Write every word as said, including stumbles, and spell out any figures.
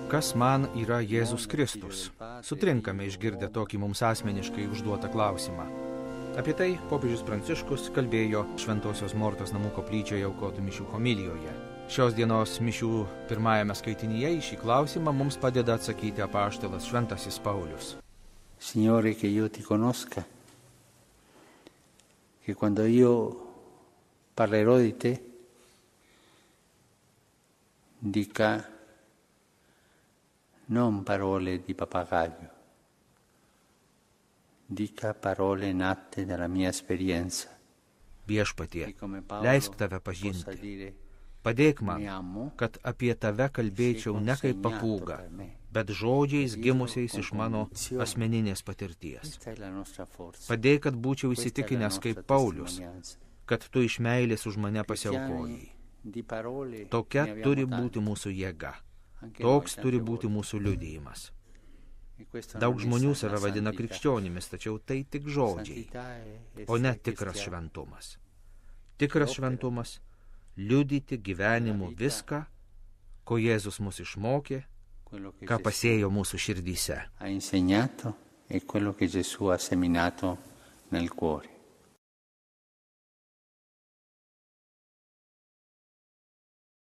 kas man yra Jėzus Kristus? Sutrinkame išgirdę tokį mums asmeniškai užduotą klausimą. Apie tai popiežius Pranciškus kalbėjo Šventosios Mortos namų koplyčioje aukotų mišių homilijoje. Šios dienos mišių pirmajame skaitinyje į šį klausimą mums padeda atsakyti apaštalas Šventasis Paulius. Signore, che io ti conosca, che quando io parlerò di te, dica non parole di papagaio, dica parole nate dalla mia esperienza. Viešpatie, leisk tave pažinti. Padėk man, kad apie tave kalbėčiau ne kaip papūga, bet žodžiais gimusiais iš mano asmeninės patirties. Padėk, kad būčiau įsitikinęs kaip Paulius, kad tu iš meilės už mane pasiaukojai. Tokia turi būti mūsų jėga. Toks turi būti mūsų liudijimas. Daug žmonių save vadina krikščionimis, tačiau tai tik žodžiai, o ne tikras šventumas. Tikras šventumas – liudyti gyvenimu viską, ko Jėzus mus išmokė, ką pasėjo mūsų širdyse. Ha insegnato e quello che Gesù ha seminato nel cuore.